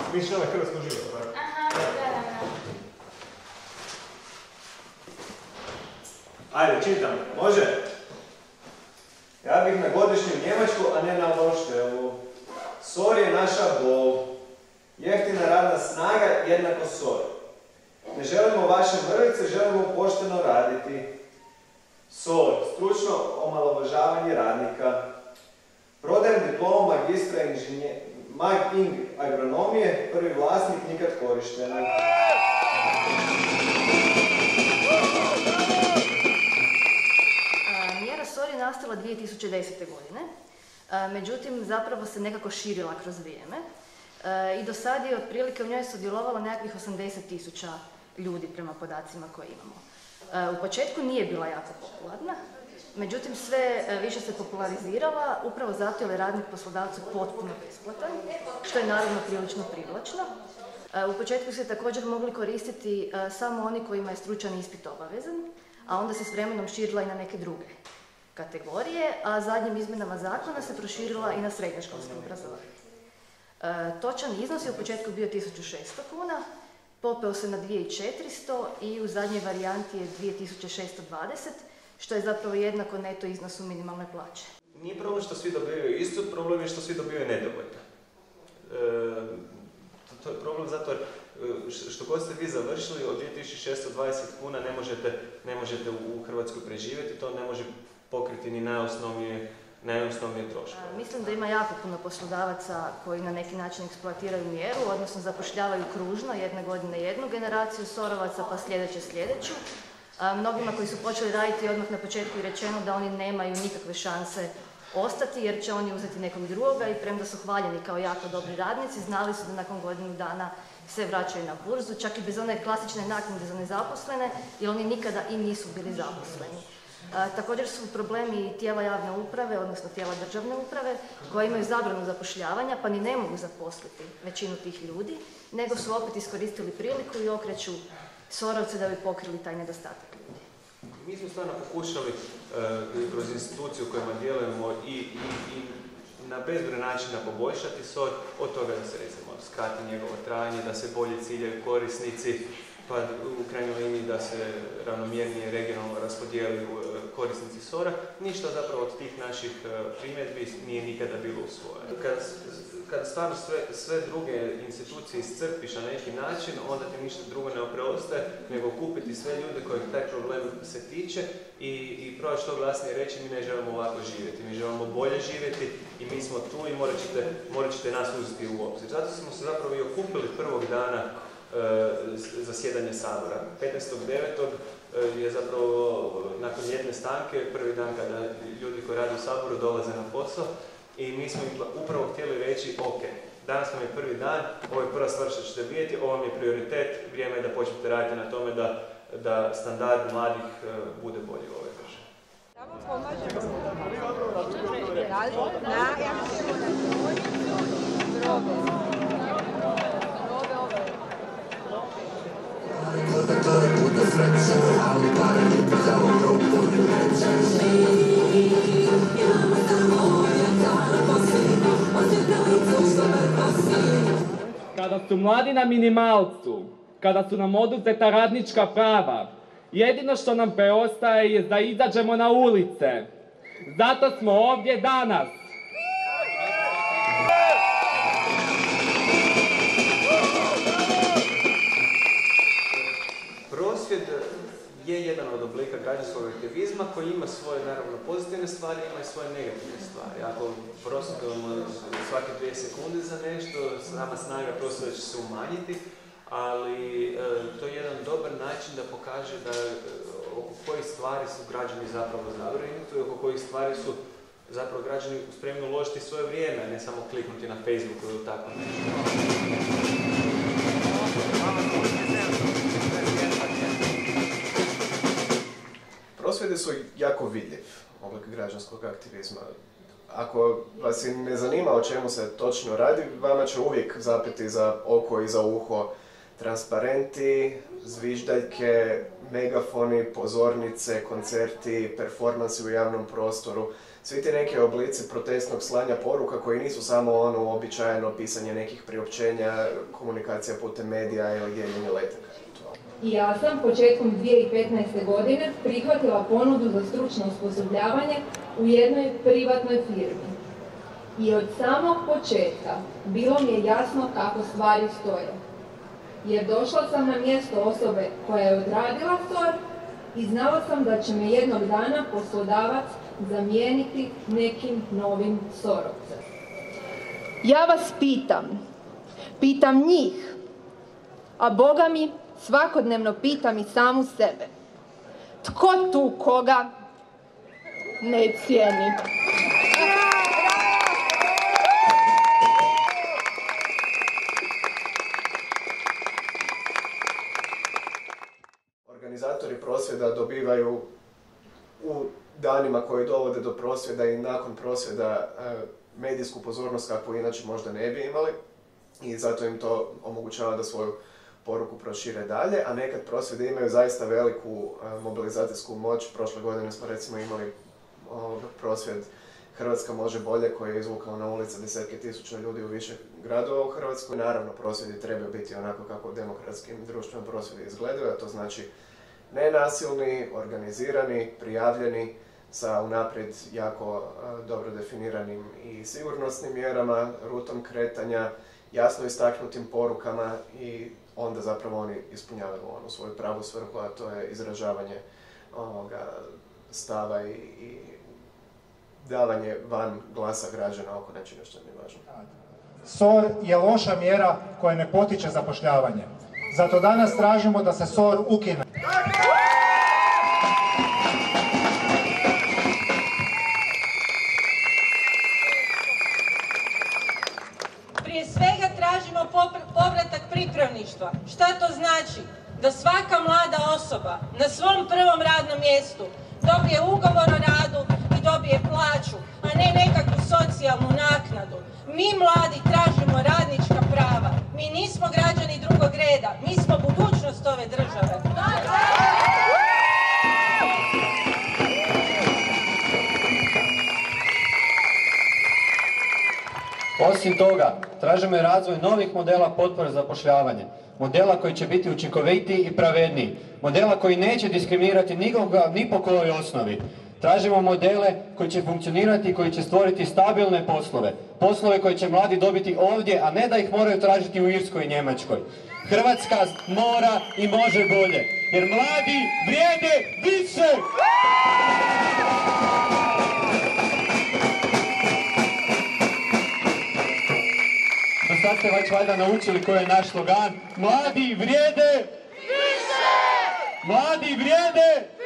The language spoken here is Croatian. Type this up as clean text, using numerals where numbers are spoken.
Misliš ovaj hrvatsko živo, tako? Aha, da. Ajde, čitam. Može? Ja bih na godišnju Njemačku, a ne na Loštelu. Sor je naša bol. Jeftina radna snaga jednako sor. Ne želimo vaše mrvice, želimo pošteno raditi. Sor, stručno omalovažavanje radnika. Prodajem diplomu magistra mag-ing agronomije, prvi vlasnik nikad korištena. Mjera SOR je nastala 2010. godine, međutim zapravo se nekako širila kroz vrijeme i do sad je otprilike u njoj sudjelovalo nekakvih 80.000 ljudi prema podacima koje imamo. U početku nije bila jako popularna, međutim sve više se popularizirala upravo zato jer je radnik poslodavcu potpuno besplatan, što je naravno prilično privlačno. U početku se također mogli koristiti samo oni kojima je stručan ispit obavezan, a onda se s vremenom širila i na neke druge kategorije, a zadnjim izmjenama zakona se proširila i na srednjoškolsko obrazovanje. Točan iznos je u početku bio 1600 kuna, popeo se na 2400 i u zadnjoj varijanti je 2620, što je zapravo jednako neto iznosu minimalne plaće. Nije problem što svi dobivaju isto, problem je što svi dobivaju nedovoljno. To je problem zato što god ste vi završili, od 2620 kuna ne možete u Hrvatskoj preživjeti, to ne može pokriti ni najosnovnije troškove. Mislim da ima jako puno poslodavaca koji na neki način eksploatiraju mjeru, odnosno zapošljavaju kružno, jedne godine jednu generaciju sorovaca, pa sljedeću. Mnogima koji su počeli raditi odmah na početku je rečeno da oni nemaju nikakve šanse ostati jer će oni uzeti nekog drugoga i premda su hvaljeni kao jako dobri radnici, znali su da nakon godinu dana se vraćaju na burzu, čak i bez one klasične naknade za nezaposlene, jer oni nikada i nisu bili zaposleni. Također su problemi i tijela javne uprave, odnosno tijela državne uprave, koje imaju zabranu zapošljavanja pa ni ne mogu zaposliti većinu tih ljudi, nego su opet iskoristili priliku i okreću sorovce da bi pokrili taj nedostatak ljudi. Mi smo stvarno pokušali kroz instituciju u kojima djelujemo i na bezbroj načina poboljšati SOR, od toga da se recimo skrati njegovo trajanje, da se bolje ciljaju korisnici, pa u krajnjoj liniji da se ravnomjernije regionalno raspodijeli korisnici SOR-a. Ništa zapravo od tih naših primjedbi nije nikada bilo usvojeno. Kad stvarno sve druge institucije iscrpiš na neki način, onda ti ništa drugo ne preostaje nego kupiti sve ljude kojih taj problem se tiče i probati što glasnije reći mi ne želimo ovako živjeti, mi želimo bolje živjeti i mi smo tu i morat ćete nas uzeti u obzir. Zato smo se zapravo i okupili prvog dana zasjedanje Sabora. 15.9. je zapravo nakon ljetne stanke, prvi dan kada ljudi koji rade u Saboru dolaze na posao i mi smo im upravo htjeli reći ok, danas vam je prvi dan, ovo je prva stvar što ćete vidjeti, ovo vam je prioritet, vrijeme je da počnete raditi na tome da standard mladih bude bolji u ovoj državi. Kada su mladi na minimalcu, kada su nam oduzeta radnička prava, jedino što nam preostaje je da izađemo na ulice. Zato smo ovdje danas. Prosvjed je jedan od oblika građanskog aktivizma koji ima svoje, naravno, pozitivne stvari, ima i svoje negativne stvari. Ako prosvjedujemo svake 2 sekunde za nešto, sama snaga prosvjeda će se umanjiti, ali to je jedan dobar način da pokaže da oko kojih stvari su građani zapravo zabrinuti i oko kojih stvari su zapravo građani spremni uložiti svoje vrijeme, a ne samo kliknuti na Facebooku ili tako nešto. Prosvjedi su jako vidljiv oblik građanskog aktivizma. Ako vas ne zanima o čemu se točno radi, vama će uvijek zapeti za oko i za uho transparenti, zviždaljke, megafoni, pozornice, koncerti, performansi u javnom prostoru. Svi ti neki oblici protestnog slanja poruka koji nisu samo ono uobičajeno pisanje nekih priopćenja, komunikacija putem medija ili dijeljenje letaka. I ja sam početkom 2015. godine prihvatila ponudu za stručno osposobljavanje u jednoj privatnoj firmi. I od samog početka bilo mi je jasno kako stvari stoje. Jer došla sam na mjesto osobe koja je odradila SOR i znala sam da će me jednog dana poslodavac zamijeniti nekim novim SOR-ovcem. Ja vas pitam njih, a Boga mi svakodnevno pitam i samu sebe. Tko tu koga ne cijeni? Organizatori prosvjeda dobivaju u danima koji dovode do prosvjeda i nakon prosvjeda medijsku pozornost kakvu inače možda ne bi imali i zato im to omogućava da svoju poruku prošire dalje, a nekad prosvjede imaju zaista veliku mobilizacijsku moć. Prošle godine smo recimo imali prosvjed Hrvatska može bolje koji je izvukao na ulice desetke tisuća ljudi u više gradova u Hrvatskoj. Naravno, prosvjedi trebaju biti onako kako u demokratskim društvenim prosvjedi izgledaju, a to znači nenasilni, organizirani, prijavljeni, sa unaprijed jako dobro definiranim i sigurnosnim mjerama, rutom kretanja, jasno istaknutim porukama i onda zapravo oni ispunjavaju onu svoju pravu svrhu, a to je izražavanje stava i davanje van glasa građana oko nečega što mi je važno. SOR je loša mjera koja ne potiče zapošljavanje. Zato danas tražimo da se SOR ukine. Prije svega tražimo povratak pripravništva. Šta to znači? Da svaka mlada osoba na svom prvom radnom mjestu dobije ugovor o radu i dobije plaću, a ne nekakvu socijalnu naknadu. Mi mladi tražimo radnička prava. Mi nismo građani drugog reda. Mi smo budućnost ove države. Osim toga, tražimo i razvoj novih modela potpore za zapošljavanje. Modela koji će biti učinkovitiji i pravedniji. Modela koji neće diskriminirati nikoga ni po kojoj osnovi. Tražimo modele koji će funkcionirati i koji će stvoriti stabilne poslove. Poslove koje će mladi dobiti ovdje, a ne da ih moraju tražiti u Irskoj i Njemačkoj. Hrvatska mora i može bolje, jer mladi vrijede više! Do sad ste već valjda naučili koji je naš slogan. Mladi vrijede više! Mladi vrijede